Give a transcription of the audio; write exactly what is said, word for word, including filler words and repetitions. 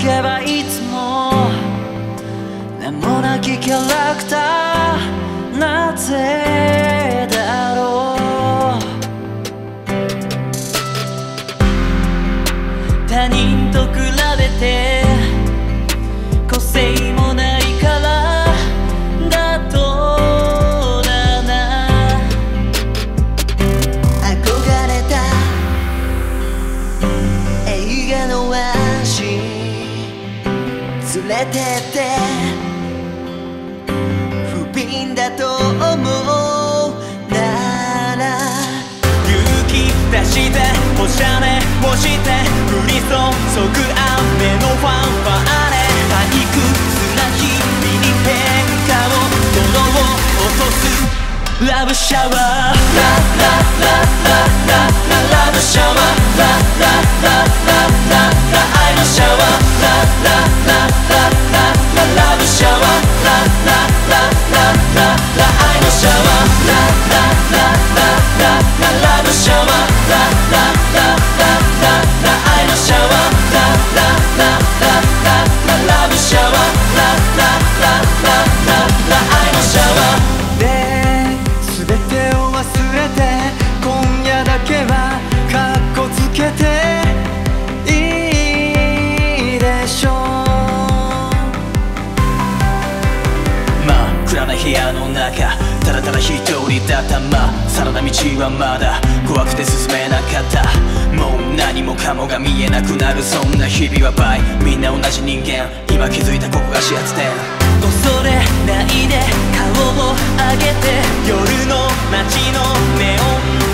けばいつも名もなきキャラクター、なぜだろう。他人と比べて個性もないからだとだな。憧れた映画のワンシーン連れてって不憫だと思うなら勇気出しておしゃれをして降り注ぐ雨のファンファーレ、退屈な日々に変化を泥を落とすラブシャワー、ラララララララブシャワー、ララララララ愛のシャワー、ラララララララブシャワー、ララララララ愛のシャワー、ラララララララブシャワー、ララララララ愛のシャワー、ラララララララブシャワー、ララララララ愛のシャワーで全てを忘れて今夜だけはカッコつけていいでしょう。真っ暗な部屋の中ただただ一人だったまさらな道はまだ怖くて進めなかった。もう何もかもが見えなくなるそんな日々は倍、みんな同じ人間今気づいたここが始発点。恐れないで顔を上げて夜の街のネオン